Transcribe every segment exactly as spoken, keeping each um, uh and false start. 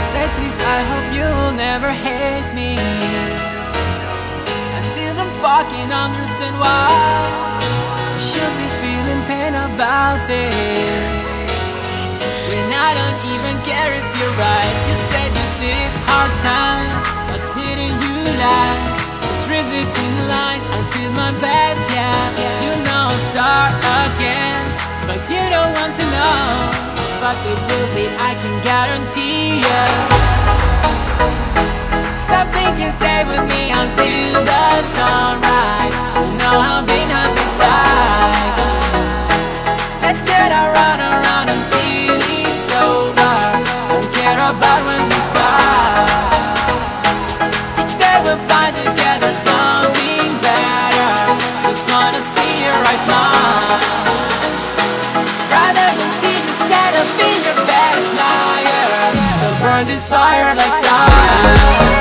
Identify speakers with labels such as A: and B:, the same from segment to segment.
A: Say please, I hope you'll never hate me. I still don't fucking understand why I should be feeling pain about this, when I don't even care if you're right. You said you did hard times, but didn't you like? It's read between the lines, I did my best, yeah. You know, start again, but you don't want to know how fast it will be, I can guarantee ya. Stop thinking, stay with me until the sunrise. You know how been happens like. Let's get around, around until it's over. Don't care about when we start. Each day we'll find together something better. Just wanna see your eyes smile, rather than see you set up in your best liar. So burn this fire like style.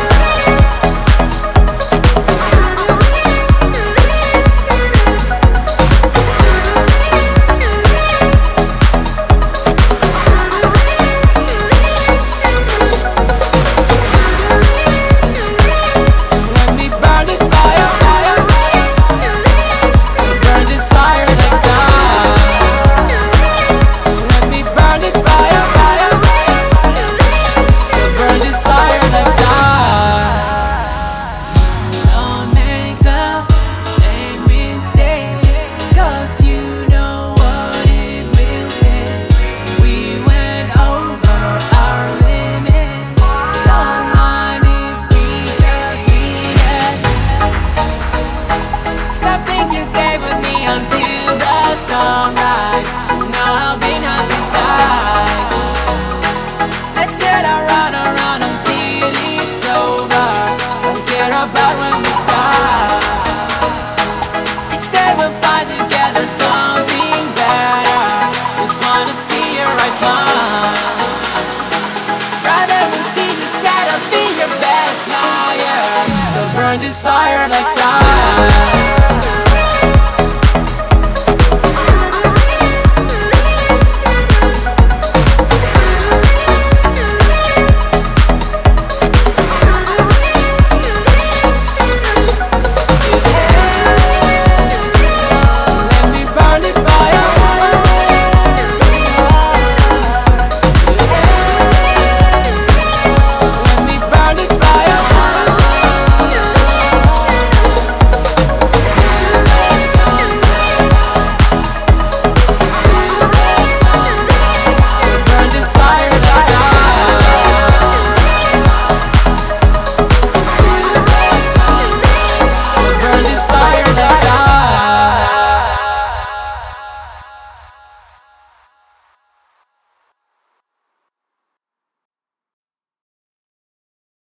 A: Stay with me until the sunrise. You know how been happens like. Let's get around, around until it's over. Don't care about when we start. Each day we'll find together something better. Just wanna see your eyes smile, rather than see you set up in your best liar. So burn this fire like stars.